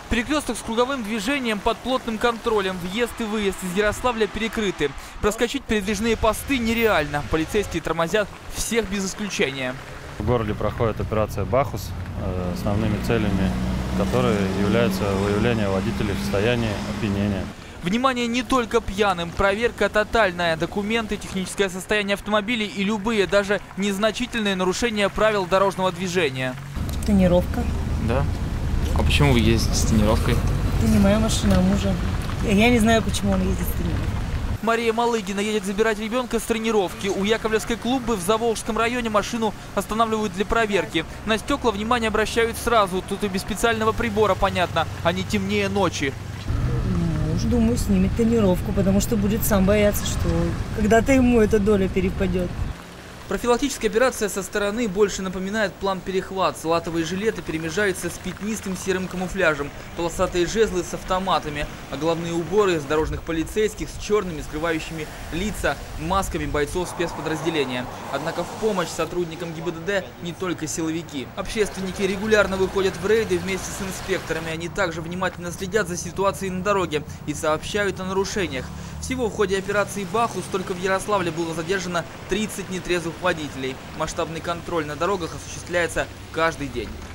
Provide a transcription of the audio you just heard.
Перекресток с круговым движением под плотным контролем. Въезд и выезд из Ярославля перекрыты. Проскочить передвижные посты нереально. Полицейские тормозят всех без исключения. В городе проходит операция «Бахус», основными целями которой является выявление водителей в состоянии опьянения. Внимание не только пьяным. Проверка тотальная. Документы, техническое состояние автомобилей и любые, даже незначительные нарушения правил дорожного движения. Тонировка. Да? А почему вы ездите с тонировкой? Это не моя машина, а мужа. Я не знаю, почему он ездит с тонировкой. Мария Малыгина едет забирать ребенка с тренировки. У Яковлевской клубы в Заволжском районе машину останавливают для проверки. На стекла внимание обращают сразу. Тут и без специального прибора понятно. Они темнее ночи. Муж, думаю, снимет тонировку, потому что будет сам бояться, что когда-то ему эта доля перепадет. Профилактическая операция со стороны больше напоминает план-перехват. Салатовые жилеты перемежаются с пятнистым серым камуфляжем, полосатые жезлы с автоматами, а головные уборы с дорожных полицейских с черными, скрывающими лица, масками бойцов спецподразделения. Однако в помощь сотрудникам ГИБДД не только силовики. Общественники регулярно выходят в рейды вместе с инспекторами. Они также внимательно следят за ситуацией на дороге и сообщают о нарушениях. Всего в ходе операции «Бахус» только в Ярославле было задержано 30 нетрезвых водителей. Масштабный контроль на дорогах осуществляется каждый день.